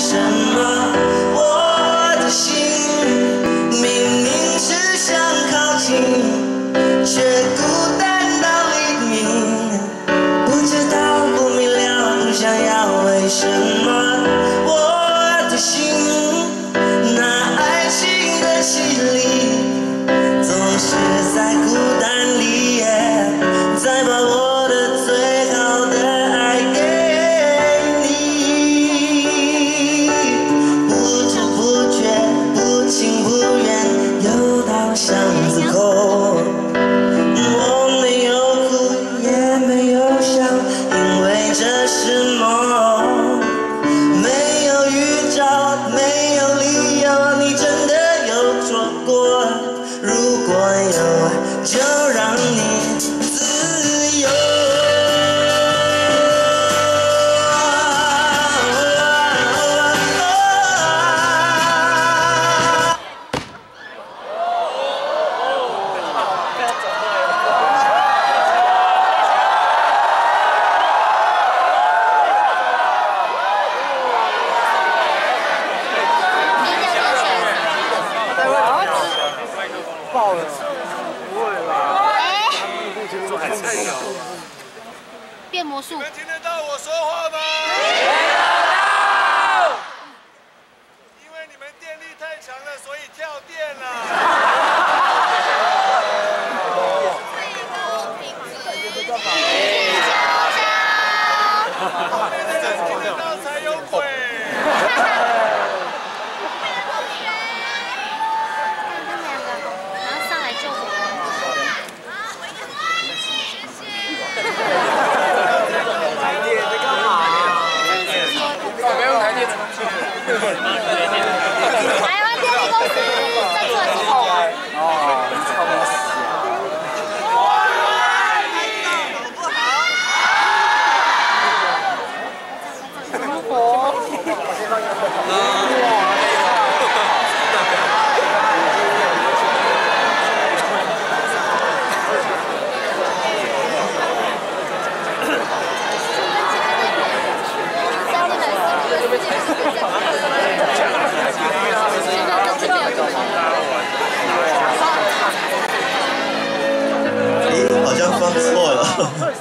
什么？我的心明明是想靠近，却孤单到黎明。不知道，不明了，不想要，为什么？我的心那爱情的洗礼，总是在孤单里，再把我的最好的爱给你。不知不觉，不情不愿，又到巷子口。我没有哭，也没有笑，因为这是梦。没有预兆，没有理由，你真的有错过。如果有，就让你自由。 爆了，不会吧？这还菜鸟。 变魔术。 你们听得到我说话吗？ 听得到。 因为你们电力太强了，所以跳电了。听得到才有鬼。 台湾电力公司在做的系统啊。 哦，超没死好像放错了，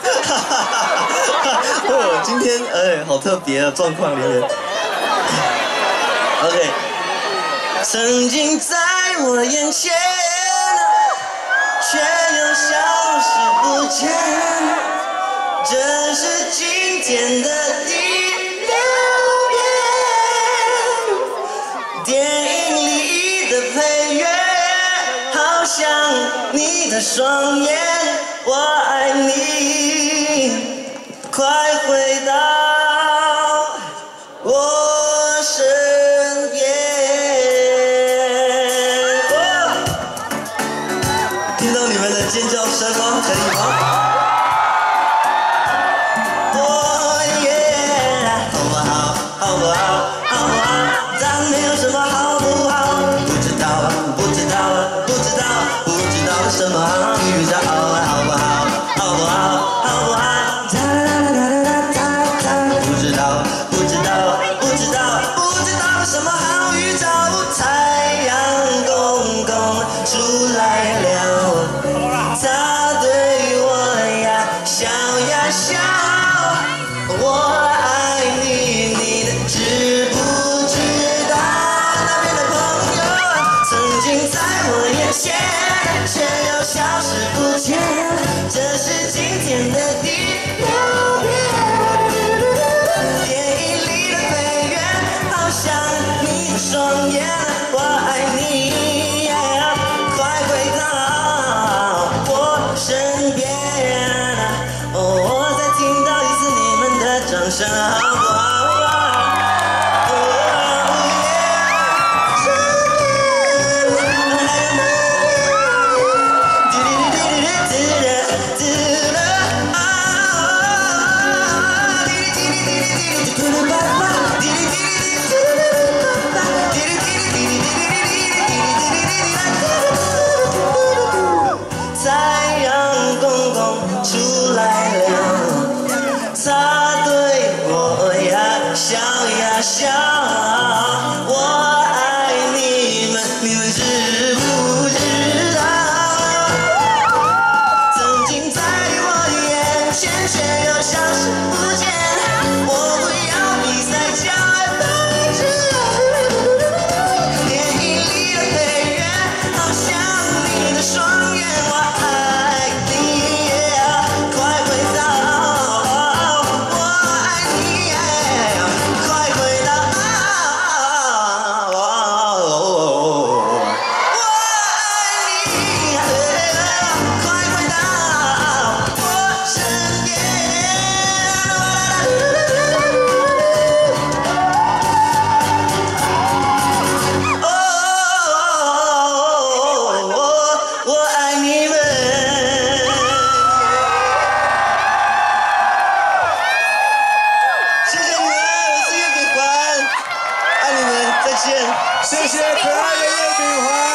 哦，今天好特别啊，状况连连。OK， 曾经在我眼前，却又消失不见，这是今天的第六遍。电影里的配乐，好像你的双眼。我爱你，快回到我身边。听到你们的尖叫声吗？可以吗？哦耶，好不好？好不好？好不好？咱没有什么好不好？不知道，不知道，不知道，不知道什么预兆。双眼，我爱你，快回到我身边。哦，再听到一次你们的掌声，好不好？出来了，他对我呀谢， 谢谢可爱的叶秉华。